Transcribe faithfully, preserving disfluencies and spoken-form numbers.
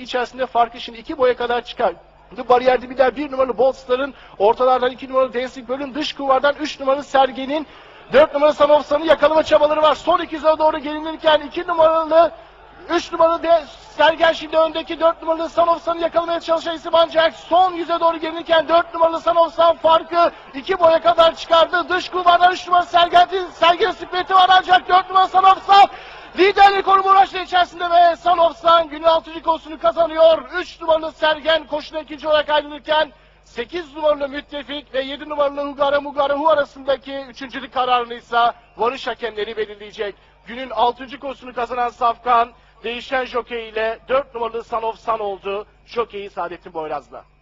içerisinde farkı şimdi iki boya kadar çıkar. Bariyer dibinden bir numaralı Boltstar'ın, ortalardan iki numaralı Dancing Pearl'ün, dış kulvardan üç numaralı Sergen'in, dört numaralı Sanofsan'ın yakalama çabaları var. Son iki sıra doğru gelinirken iki numaralı, üç numaralı de Sergen şimdi öndeki dört numaralı Sanofsan'ı yakalamaya çalışan isim, ancak son yüze doğru gelinirken dört numaralı Sanofsan farkı iki boya kadar çıkardı. Dış kulvardan üç numaralı Sergen'in Sergen sikleti var, ancak dört numaralı Sanofsan liderlik konumu uğraşları içerisinde ve Sanofsan günün altıncı koşusunu kazanıyor. üç numaralı Sergen koşuna ikinci olarak ayrılırken sekiz numaralı Müttefik ve yedi numaralı Hugara Mugara Hu arasındaki üçüncülük kararını ise varış hakemleri belirleyecek. Günün altıncı koşusunu kazanan Safkan değişen jokey ile dört numaralı Sanofsan oldu. Jokeyi Saadettin Boyraz'la.